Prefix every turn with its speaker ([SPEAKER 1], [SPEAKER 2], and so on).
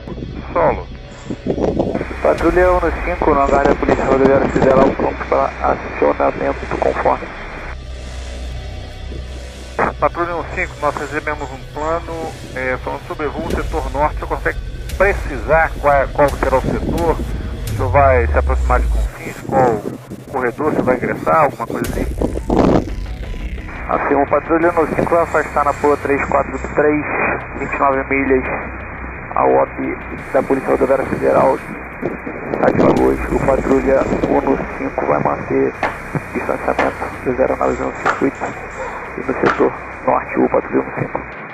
[SPEAKER 1] Solo.
[SPEAKER 2] Patrulha 1-5 no hangar da Polícia Rodoviária Federal, pronto para acionamento conforme.
[SPEAKER 1] Patrulha 1-5, nós recebemos um plano falando sobre voo setor norte. Você consegue precisar qual será o setor? O senhor vai se aproximar de Confins? Qual corredor você vai ingressar? Alguma coisa assim?
[SPEAKER 2] Assim, o patrulha 1-5 vai afastar na Poa 343, 29 milhas ao OP da Polícia Rodoviária Federal, Sete Lagoas. O patrulha 1-5 vai manter distanciamento das aeronaves no circuito e no setor norte, o patrulha 1-5.